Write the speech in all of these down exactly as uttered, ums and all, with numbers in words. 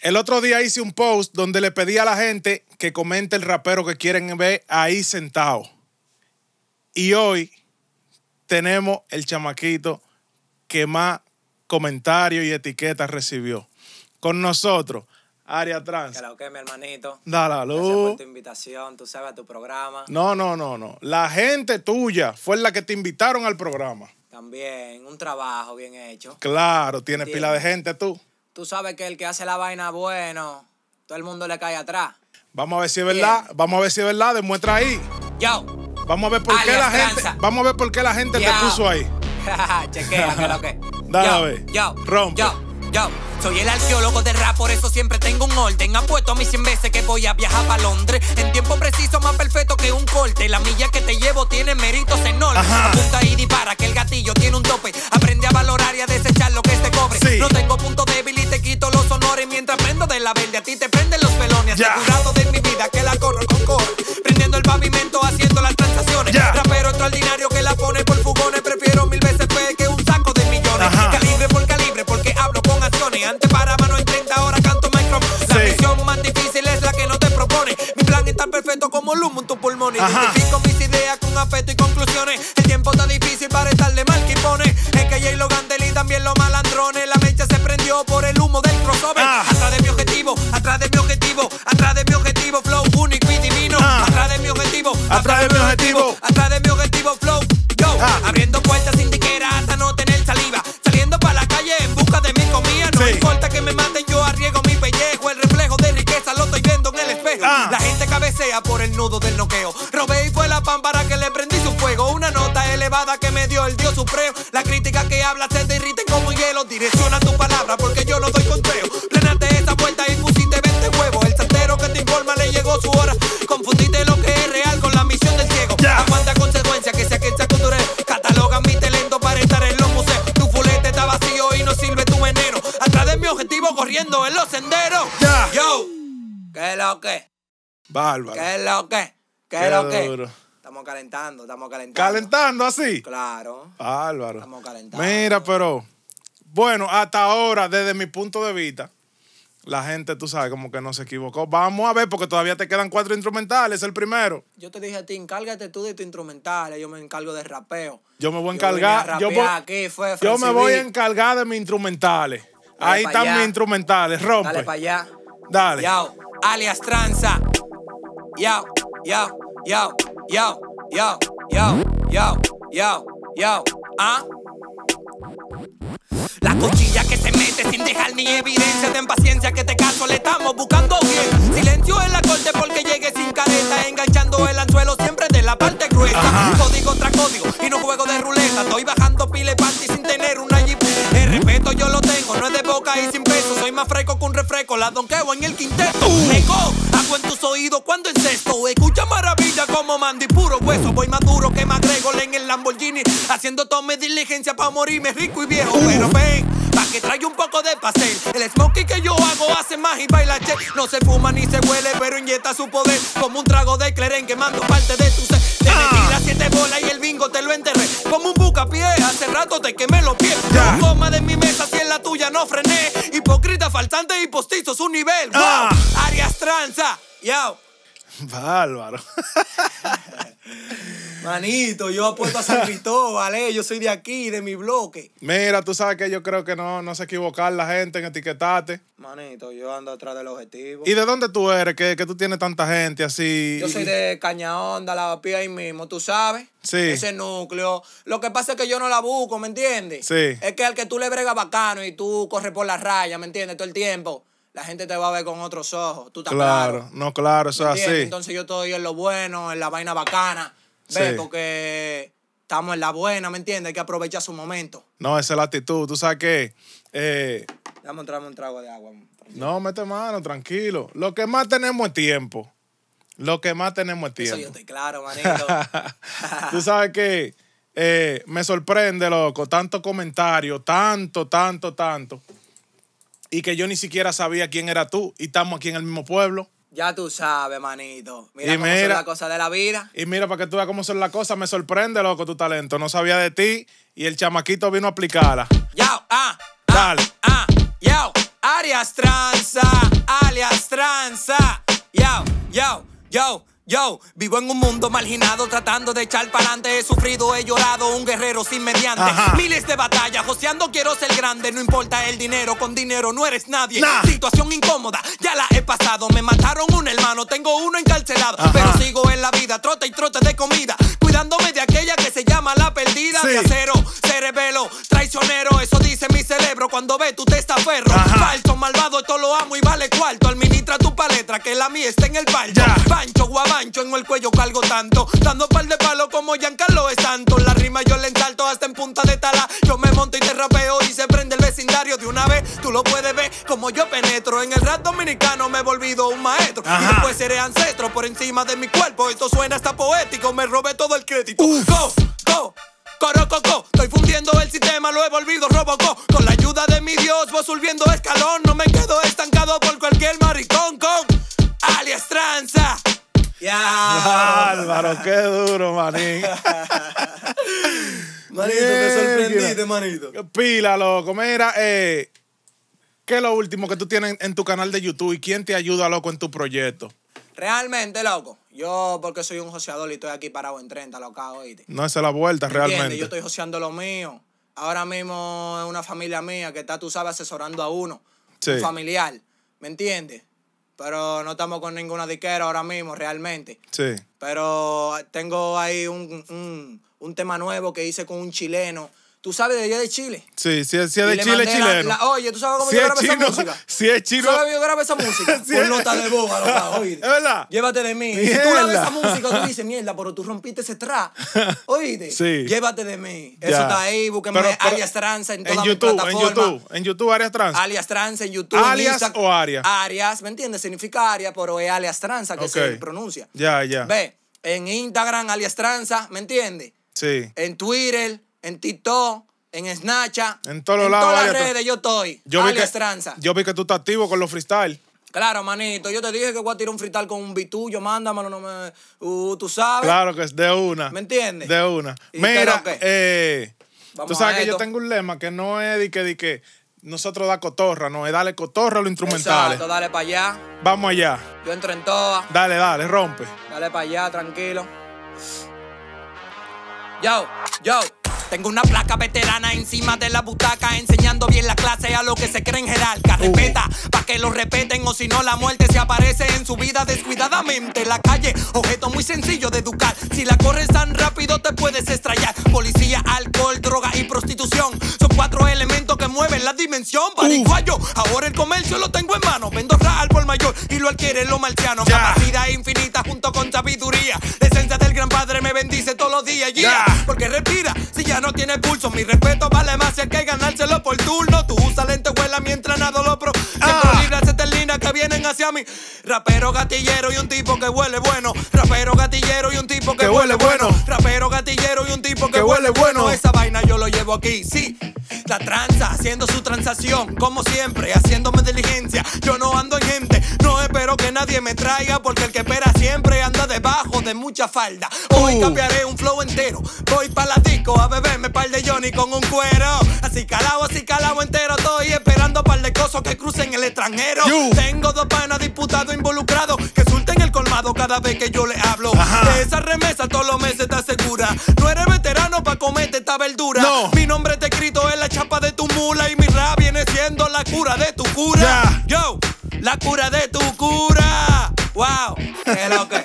El otro día hice un post donde le pedí a la gente que comente el rapero que quieren ver ahí sentado. Y hoy tenemos el chamaquito que más comentarios y etiquetas recibió. Con nosotros, Arias Trans. Que lo que, mi hermanito. Da la luz. Gracias por tu invitación, tú sabes, a tu programa. No, no, no, no. La gente tuya fue la que te invitaron al programa. También, un trabajo bien hecho. Claro, tienes ¿Entiendes? pila de gente tú. Tú sabes que el que hace la vaina bueno, todo el mundo le cae atrás. Vamos a ver si es verdad. Bien. Vamos a ver si es verdad. Demuestra ahí. Yo. Vamos a ver por qué Alias la gente. Tranza. Vamos a ver por qué la gente Yo. te puso ahí. Chequea, que lo que. Dale Yo, a ver. Yo, Rompe. Yo, yo. Soy el arqueólogo de rap, por eso siempre tengo un orden. Apuesto a mí cien veces que voy a viajar para Londres. En tiempo preciso, más perfecto que un corte. La milla que te llevo tiene méritos enormes. Ajá. Apunta y dispara, que el gatillo tiene un tope. Aprende a valorar y a desechar lo que te cobre. Sí. No tengo punto débil y te quito los honores. Mientras prendo de la verde, a ti te prenden los pelones. Ya. Asegurado de mi vida que la corro con cor. Prendiendo el pavimento, haciendo las transacciones. Ya. Rapero extraordinario que la pone por fugones. Prefiero mil veces fe que un saco de millones. Ajá. Calibre por calibre, porque hablo con acciones. Antes para mano en treinta, ahora canto micrófono. La Sí. misión más difícil es la que no te propone. Mi plan es tan perfecto como el humo en tus pulmones. Ajá. Identifico mis ideas con afecto y conclusiones. El tiempo está difícil para estarle mal que pone. Es que J. Logan y también los malandrones. La mecha se prendió por el humo del crossover. Ah. Atrás de mi objetivo, atrás de mi objetivo, atrás de mi objetivo, flow único y divino. Ah. Atrás de mi objetivo, Atrás de mi objetivo. atrás de mi objetivo, flow, yo. Ah. Abriendo puertas sin tiquera hasta no tener saliva. Saliendo para la calle en busca de mi comida. No Sí. importa que me maten, yo arriesgo mi pellejo. El reflejo de riqueza lo estoy viendo en el espejo. Ah. La gente cabecea por el nudo del noqueo. Robé y fue la pámpara que le prendí su fuego. Una nota elevada que me dio el Dios supremo. La crítica que habla se derriten como hielo. Direcciona tu palabra porque yo no doy conteo. Plenate esa vuelta y pusiste veinte huevos. El santero que te informa le llegó su hora. Confundiste lo que es real con la misión del ciego. Ya. Aguanta consecuencias que sea que sea cultural. Catalogan mi talento para estar en los museos. Tu fulete está vacío y no sirve tu veneno. Atrás de mi objetivo corriendo en los senderos. Ya. Yo. ¿Qué es lo que? Bárbaro. ¿Qué es lo que? ¿Qué Qué es lo que? duro. Estamos calentando, estamos calentando. Calentando así. Claro. Bárbaro. Estamos calentando. Mira, pero bueno, hasta ahora, desde mi punto de vista, la gente, tú sabes, como que no se equivocó. Vamos a ver, porque todavía te quedan cuatro instrumentales, el primero. Yo te dije a ti, encárgate tú de tu instrumental, yo me encargo de rapeo. Yo me voy a Yo vine a encargar. Yo, rapear voy- aquí, fue yo me Francis voy a B. encargar de mis instrumentales. Dale Ahí pa' están allá. mis instrumentales. Rompe. Dale para allá. Dale. Yo, alias Tranza. Yo, yo, yo, yo, yo, yo, yo, yo, yo, ¿ah? La cuchilla que se mete sin dejar ni evidencia. Ten paciencia que te caso le estamos buscando bien. Silencio en la corte porque llegue sin careta. Enganchando el anzuelo siempre de la parte gruesa. Ajá. Código tras código y no juego de ruleta. Estoy bajando pile panty sin tener una jeep. El respeto yo lo tengo, no es de boca y sin peso. Soy más fresco que un refresco, la donqueo en el quinteto. Eco, hago en tus oídos cuando encesto. Escucha maravilla como Mandy, puro hueso. Voy más duro que McGregor en el Lamborghini. Haciendo tome diligencia pa' morirme rico y viejo. Pero ven, pa' que traiga un poco de pastel. El smoking que yo hago hace más y baila che. No se fuma ni se huele, pero inyecta su poder. Como un trago de Cleren quemando parte de tu ser. Te metí las siete bolas y el bingo te lo enterré. Como un bucapié, hace rato te quemé los pies. Ya. No coma de mi mesa si en la tuya no frené. Hipócrita, faltante y postizo su nivel. Wow, Ah. Arias Tranza. Yo. Bárbaro. Manito, yo apuesto a San Cristóbal, ¿vale? Yo soy de aquí, de mi bloque. Mira, tú sabes que yo creo que no, no se equivocar la gente en etiquetarte. Manito, yo ando atrás del objetivo. ¿Y de dónde tú eres? Que, que tú tienes tanta gente así. Yo soy de Cañahonda, la pía ahí mismo, ¿tú sabes? Sí. Ese núcleo. Lo que pasa es que yo no la busco, ¿me entiendes? Sí. Es que al que tú le bregas bacano y tú corres por la raya, ¿me entiendes? Todo el tiempo, la gente te va a ver con otros ojos. Tú estás Claro, claro. no, claro, eso ¿Me es entiendes? así. Entonces yo estoy en lo bueno, en la vaina bacana. ¿Ves? Sí. Porque estamos en la buena, ¿me entiendes? Hay que aprovechar su momento. No, esa es la actitud. Tú sabes que. Eh, Dame un trago, un trago de agua. no, mete mano, tranquilo. Lo que más tenemos es tiempo. Lo que más tenemos es Eso tiempo. yo estoy claro, manito. Tú sabes que eh, me sorprende, loco, tanto comentario, tanto, tanto, tanto. Y que yo ni siquiera sabía quién era tú. Y estamos aquí en el mismo pueblo. Ya tú sabes, manito. Mira Y cómo son mira- las cosas de la vida. Y mira, para que tú veas cómo son las cosas, me sorprende, loco, tu talento. No sabía de ti y el chamaquito vino a aplicarla. Yo, ah, ah, Dale. ah, yo, ah. Alias Tranza, alias Tranza. Yo, yo, yo. Yo, vivo en un mundo marginado, tratando de echar pa'lante. He sufrido, he llorado, un guerrero sin mediante. Ajá. Miles de batallas, joseando quiero ser grande. No importa el dinero, con dinero no eres nadie. Nah. Situación incómoda, ya la he pasado. Me mataron un hermano, tengo uno encarcelado. Ajá. Pero sigo en la vida, trote y trote de comida, cuidándome de aquella que se llama la perdida. Sí. De acero, cerebelo, traicionero. Eso dice mi cerebro cuando ve tu testaferro. Falso, malvado, esto lo amo y vale cuarto. Administra tu paletra, que la mía está en el palco. Pancho, guabancho, en el cuello cargo tanto, dando par de palos como Giancarlo es santo. La rima yo le ensalto hasta en punta de tala. Yo me monto y te rapeo y se prende el vecindario de una vez. Tú lo puedes ver como yo penetro. En el rap dominicano me he volvido un maestro. Ajá. Y después seré ancestro por encima de mi cuerpo. Esto suena hasta poético, me robé todo el crédito. Uf. Go, go, corococo. Estoy fundiendo el sistema, lo he volvido robocó. Con la ayuda de mi Dios voy subiendo escalón. No me quedo estancado por cualquier maricón con alias Tranza. Ya, Álvaro, qué duro, manín. Manito, te sorprendiste, manito. Pila, loco. Mira, eh, ¿qué es lo último que tú tienes en tu canal de YouTube y quién te ayuda, loco, en tu proyecto? Realmente, loco, yo porque soy un joseador y estoy aquí parado en treinta, loca, oíste. No es la vuelta, realmente. Yo estoy joseando lo mío. Ahora mismo es una familia mía que está, tú sabes, asesorando a uno. Sí. Un familiar, ¿me entiendes? Pero no estamos con ninguna diquera ahora mismo, realmente. Sí. Pero tengo ahí un, un, un tema nuevo que hice con un chileno. ¿Tú sabes de allá de Chile? Sí, sí, sí es de Chile, chileno. La, la, oye, ¿tú sabes cómo si yo grabé esa música? Si es chino. ¿Tú sabes cómo yo grabé esa música? Si Por nota de boga, loca, oye. ¿Es verdad? Llévate de mí. Mierda. Si tú grabas esa música, tú dices, mierda, pero tú rompiste ese trap. Oíste. Sí. Llévate de mí. Ya. Eso está ahí, búsquenme pero, pero, Alias Tranza en todas mis plataformas. En YouTube, en YouTube, Alias Tranza. Alias Tranza en YouTube. ¿Alias en o Arias? Arias, ¿me entiendes? Significa Arias, pero es Alias Tranza que okay. se pronuncia. Ya, ya. Ve, en Instagram, Alias Tranza, ¿me entiendes? Sí. En Twitter, en TikTok, en Snapchat, en todos en lados, todas las redes yo estoy. Yo alias vi que, Tranza. Yo vi que tú estás activo con los freestyle. Claro, manito. Yo te dije que voy a tirar un freestyle con un beat tuyo. Mándamelo, no me... Uh, tú sabes. Claro que es de una. ¿Me entiendes? De una. Mira, eh, tú sabes que yo tengo un lema que no es de que, de que nosotros da cotorra, no es darle cotorra a los instrumentales. Exacto, dale para allá. Vamos allá. Yo entro en todas. Dale, dale, rompe. Dale para allá, tranquilo. Yo, yo. Tengo una placa veterana encima de la butaca, enseñando bien la clase a los que se creen jerarcas. Uh. Respeta, pa' que lo respeten, o si no la muerte se aparece en su vida descuidadamente. La calle, objeto muy sencillo de educar. Si la corres tan rápido te puedes estrellar. Policía, alcohol, droga y prostitución son cuatro elementos que mueven la dimensión. Paraguayo, uh. ahora el comercio lo tengo en mano. Vendo real por mayor y lo adquieren los marcianos. Yeah. Capacidad infinita junto con sabiduría. La esencia del gran padre me bendice todos los días. Yeah. Yeah. Porque respira, si ya no tiene pulso, mi respeto vale más si hay que ganárselo por turno. Tú usa lentejuela mientras nado lo pro. Siempre ah. libras esterlinas que vienen hacia mí. Rapero gatillero y un tipo que huele bueno. Rapero gatillero y un tipo que, que huele bueno. bueno. Rapero gatillero y un tipo que, que huele bueno. bueno. Esa vaina yo lo llevo aquí, sí. La tranza, haciendo su transacción, como siempre, haciéndome diligencia. Yo no ando en gente, no espero que nadie me traiga, porque el que espera siempre anda debajo de mucha falda. Hoy uh. cambiaré un flow entero. Voy pa' la disco a beberme par de Johnny con un cuero. Así calado, así calado entero. Estoy esperando par de cosas que crucen el extranjero. You. Tengo dos panas diputados involucrados que surten el colmado cada vez que yo le hablo. Ajá. De esa remesa todos los meses te asegura. No eres veterano pa' comerte esta verdura. No. Mi nombre está escrito en la chapa de tu mula y mi rap viene siendo la cura de tu cura. Yeah. Yo, la cura de tu cura. Wow, qué lo que.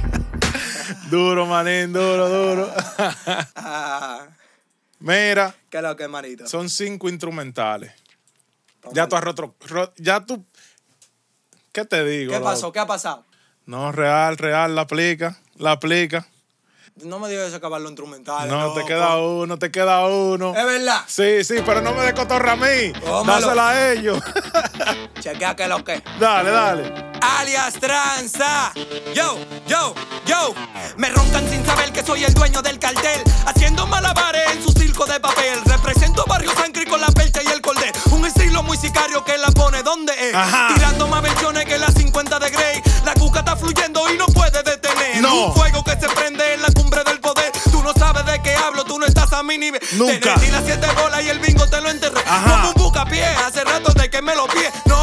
Duro, manín, duro, duro. ah. Mira. ¿Qué es lo que, manito? Son cinco instrumentales. Toma ya tú has roto. Ro, ya tú. ¿Qué te digo? ¿Qué pasó? ¿Qué ha pasado? No, real, real, la aplica. La aplica. No me digas acabar los instrumentales. No, loco. te queda uno, te queda uno. ¿Es verdad? Sí, sí, pero no me des cotorra a mí. Tómalo. Dásela a ellos. Chequea que lo que. Dale, dale. Alias Tranza. Yo, yo, yo. Me roncan sin saber que soy el dueño del cartel. Haciendo malabares en su circo de papel. Represento Barrio Sancri con la percha y el cordel. Un estilo muy sicario que la pone donde es. Ajá. Tirando más versiones que las cincuenta de Grey. La cuca está fluyendo y no puede detener. No. Un fuego que se prende en la cumbre del poder. Tú no sabes de qué hablo, tú no estás a mi nivel. Nunca. Te las siete bolas y el bingo te lo enterré. Ajá. Como un bucapié, hace rato de que me lo pie. No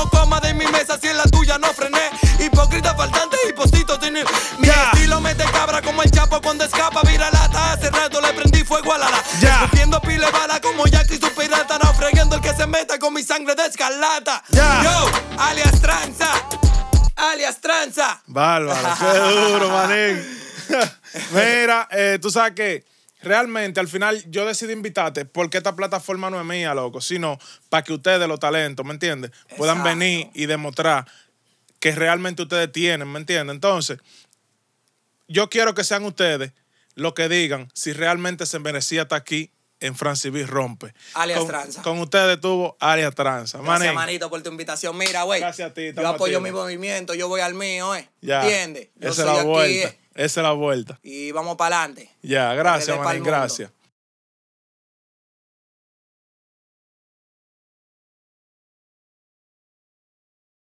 escarlata. Ya. Yo, alias Tranza. Alias Tranza. Bárbaro, qué duro, manín. Mira, eh, tú sabes que realmente al final yo decidí invitarte porque esta plataforma no es mía, loco, sino para que ustedes, los talentos, ¿me entiendes? Puedan Exacto. venir y demostrar que realmente ustedes tienen, ¿me entiendes? Entonces, yo quiero que sean ustedes los que digan si realmente se merecía estar aquí en Francibí Rompe. Alias con, Tranza. Con ustedes tuvo alias Tranza. Gracias, Manín, manito, por tu invitación. Mira, güey. Gracias a ti, Yo estamos apoyo mi activos. movimiento, yo voy al mío, ¿eh? Ya. ¿Entiendes? Yo Esa soy es la aquí, vuelta. eh, Esa es la vuelta. y vamos para adelante. Ya, gracias, R D pa'l manín, mundo. gracias.